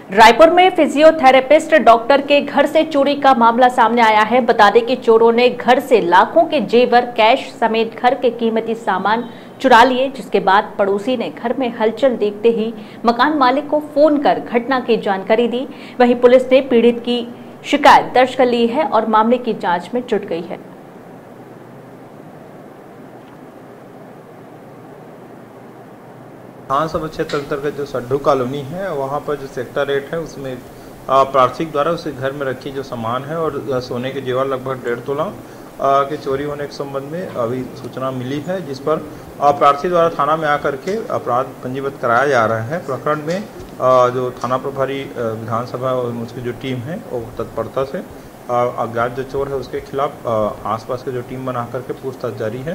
रायपुर में physiotherapist doctor के घर से चोरी का मामला सामने आया है। बता दें कि चोरों ने घर से लाखों के जेवर, कैश समेत घर के कीमती सामान चुरा लिए, जिसके बाद पड़ोसी ने घर में हलचल देखते ही मकान मालिक को फोन कर घटना की जानकारी दी। वहीं पुलिस ने पीड़ित की शिकायत दर्ज कर ली है और मामले की जांच में जुट गई है। विधानसभा क्षेत्र अंतर्गत जो सड्डू कॉलोनी है वहाँ पर जो सेक्टर 8 है उसमें प्रार्थी द्वारा उसे घर में रखी जो सामान है और सोने के जेवर लगभग 1.5 तोला के चोरी होने के संबंध में अभी सूचना मिली है, जिस पर प्रार्थी द्वारा थाना में आकर के अपराध पंजीबद्ध कराया जा रहा है। प्रकरण में जो थाना प्रभारी विधानसभा और उसकी जो टीम है वो तत्परता से अज्ञात जो चोर है उसके खिलाफ आसपास के जो टीम बना करके पूछताछ जारी है।